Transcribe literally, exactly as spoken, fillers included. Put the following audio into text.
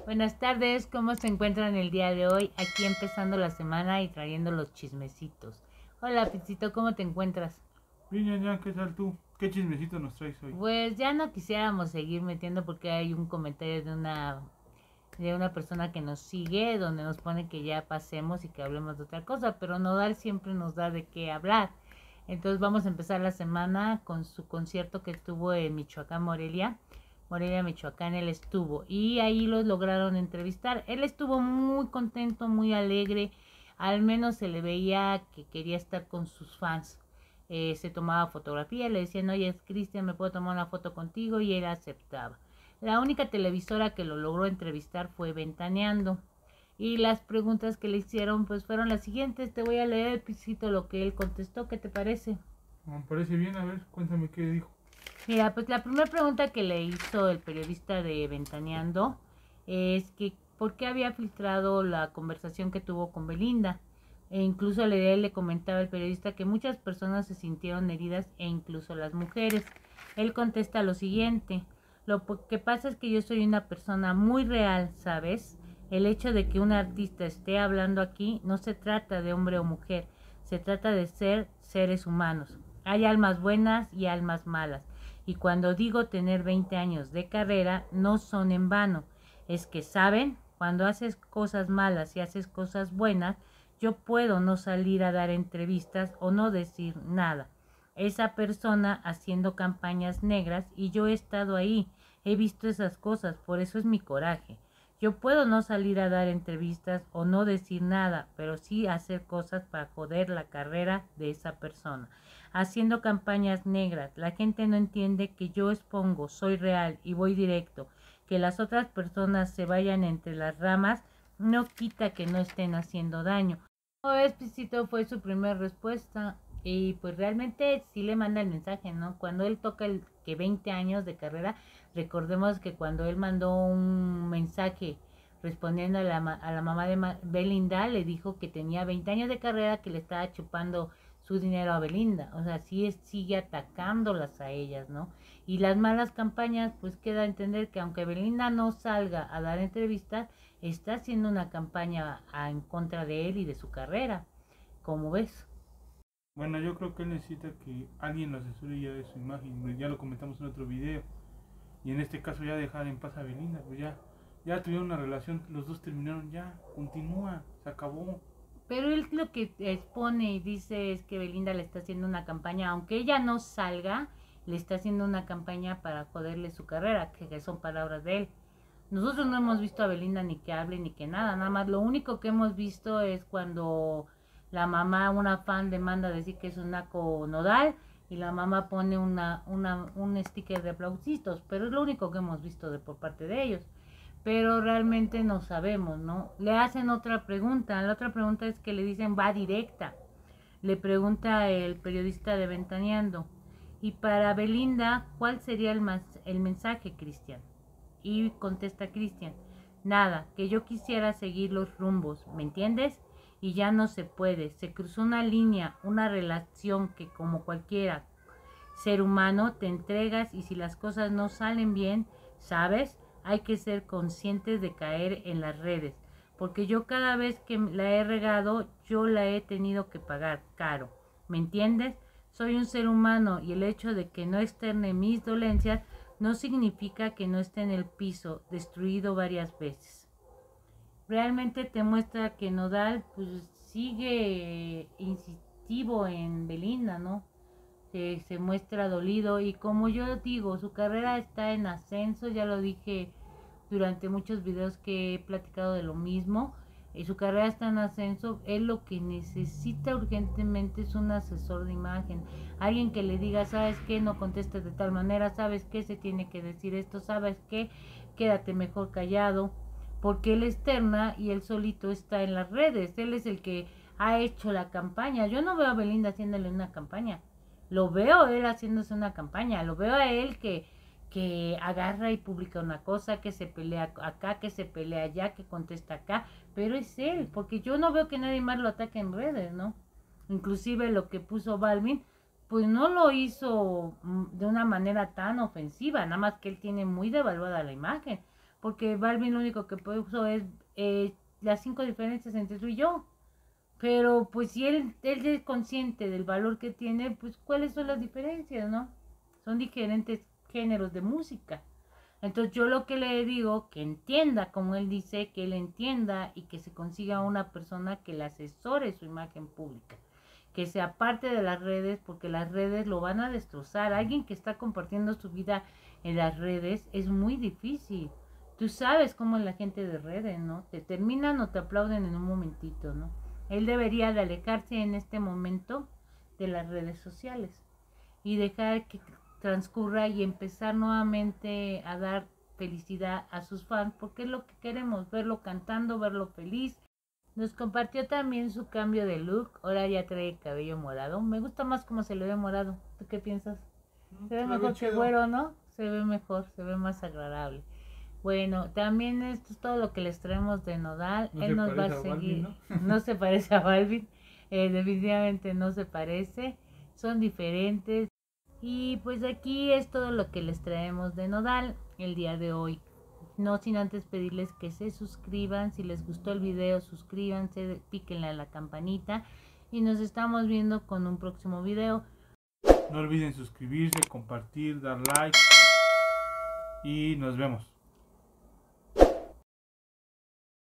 Buenas tardes, ¿cómo se encuentran el día de hoy? Aquí empezando la semana y trayendo los chismecitos. Hola, Pizzito, ¿cómo te encuentras? Bien, ya, ya, ¿qué tal tú? ¿Qué chismecito nos traes hoy? Pues ya no quisiéramos seguir metiendo porque hay un comentario de una de una persona que nos sigue donde nos pone que ya pasemos y que hablemos de otra cosa, pero Nodal siempre nos da de qué hablar. Entonces vamos a empezar la semana con su concierto que estuvo en Michoacán, Morelia. Morelia, Michoacán, él estuvo y ahí los lograron entrevistar. Él estuvo muy contento, muy alegre, al menos se le veía que quería estar con sus fans. Eh, se tomaba fotografía, le decían, oye, Cristian, ¿me puedo tomar una foto contigo? Y él aceptaba. La única televisora que lo logró entrevistar fue Ventaneando. Y las preguntas que le hicieron pues fueron las siguientes. Te voy a leer, Pisito, lo que él contestó. ¿Qué te parece? Me parece bien, a ver, cuéntame qué dijo. Mira, pues la primera pregunta que le hizo el periodista de Ventaneando es que por qué había filtrado la conversación que tuvo con Belinda. E incluso le, le comentaba el periodista que muchas personas se sintieron heridas e incluso las mujeres. Él contesta lo siguiente. Lo que pasa es que yo soy una persona muy real, ¿sabes? El hecho de que un artista esté hablando aquí no se trata de hombre o mujer, se trata de ser seres humanos. Hay almas buenas y almas malas. Y cuando digo tener veinte años de carrera, no son en vano. Es que, ¿saben? Cuando haces cosas malas y haces cosas buenas, yo puedo no salir a dar entrevistas o no decir nada. Esa persona haciendo campañas negras y yo he estado ahí, he visto esas cosas, por eso es mi coraje. Yo puedo no salir a dar entrevistas o no decir nada, pero sí hacer cosas para joder la carrera de esa persona. Haciendo campañas negras, la gente no entiende que yo expongo, soy real y voy directo. Que las otras personas se vayan entre las ramas no quita que no estén haciendo daño. Como ves, Pisito, fue su primera respuesta y pues realmente sí le manda el mensaje, ¿no? Cuando él toca el que veinte años de carrera, recordemos que cuando él mandó un mensaje respondiendo a la, a la mamá de Ma Belinda, le dijo que tenía veinte años de carrera, que le estaba chupando su dinero a Belinda. O sea, sí es, sigue atacándolas a ellas, ¿no? Y las malas campañas, pues queda a entender que aunque Belinda no salga a dar entrevistas, está haciendo una campaña a, en contra de él y de su carrera. ¿Cómo ves? Bueno, yo creo que él necesita que alguien lo asesore ya de su imagen. Ya lo comentamos en otro video. Y en este caso ya dejar en paz a Belinda. Pues ya, ya tuvieron una relación, los dos terminaron ya. Continúa, se acabó. Pero él lo que expone y dice es que Belinda le está haciendo una campaña, aunque ella no salga, le está haciendo una campaña para joderle su carrera, que, que son palabras de él. Nosotros no hemos visto a Belinda ni que hable ni que nada, nada más lo único que hemos visto es cuando la mamá, una fan, le manda a decir que es un naco nodal y la mamá pone una, una, un sticker de aplausitos, pero es lo único que hemos visto de por parte de ellos. Pero realmente no sabemos, ¿no? Le hacen otra pregunta, la otra pregunta es que le dicen va directa. Le pregunta el periodista de Ventaneando, y para Belinda, ¿cuál sería el, mas, el mensaje, Cristian? Y contesta Cristian, nada, que yo quisiera seguir los rumbos, ¿me entiendes? Y ya no se puede, se cruzó una línea, una relación que como cualquiera ser humano te entregas y si las cosas no salen bien, ¿sabes? Hay que ser conscientes de caer en las redes, porque yo cada vez que la he regado, yo la he tenido que pagar caro, ¿me entiendes? Soy un ser humano y el hecho de que no externe mis dolencias no significa que no esté en el piso, destruido varias veces. Realmente te muestra que Nodal pues sigue insistivo en Belinda, ¿no? Se, se muestra dolido y como yo digo, su carrera está en ascenso, ya lo dije durante muchos videos que he platicado de lo mismo, y su carrera está en ascenso, él lo que necesita urgentemente es un asesor de imagen, alguien que le diga, ¿sabes qué? No contestes de tal manera, ¿sabes qué? Se tiene que decir esto, ¿sabes qué? Quédate mejor callado, porque él externa y él solito está en las redes, él es el que ha hecho la campaña, yo no veo a Belinda haciéndole una campaña, lo veo a él haciéndose una campaña, lo veo a él que, que agarra y publica una cosa, que se pelea acá, que se pelea allá, que contesta acá, pero es él, porque yo no veo que nadie más lo ataque en redes, ¿no? Inclusive lo que puso Balvin, pues no lo hizo de una manera tan ofensiva, nada más que él tiene muy devaluada la imagen, porque Balvin lo único que puso es eh, las cinco diferencias entre tú y yo. Pero pues si él, él es consciente del valor que tiene, pues cuáles son las diferencias, ¿no? Son diferentes géneros de música. Entonces yo lo que le digo, que entienda, como él dice, que él entienda y que se consiga una persona que le asesore su imagen pública. Que se aparte de las redes, porque las redes lo van a destrozar. Alguien que está compartiendo su vida en las redes es muy difícil. Tú sabes cómo es la gente de redes, ¿no? Te terminan o te aplauden en un momentito, ¿no? Él debería de alejarse en este momento de las redes sociales y dejar que transcurra y empezar nuevamente a dar felicidad a sus fans, porque es lo que queremos, verlo cantando, verlo feliz. Nos compartió también su cambio de look, ahora ya trae el cabello morado. Me gusta más cómo se le ve morado. ¿Tú qué piensas? Se ve mejor que güero, ¿no? Se ve mejor, se ve más agradable. Bueno, también esto es todo lo que les traemos de Nodal. No Él se nos va a parece a seguir. Balvin, ¿no? No se parece a Balvin. Eh, definitivamente no se parece. Son diferentes. Y pues aquí es todo lo que les traemos de Nodal el día de hoy. No sin antes pedirles que se suscriban. Si les gustó el video, suscríbanse, píquenle a la campanita. Y nos estamos viendo con un próximo video. No olviden suscribirse, compartir, dar like. Y nos vemos.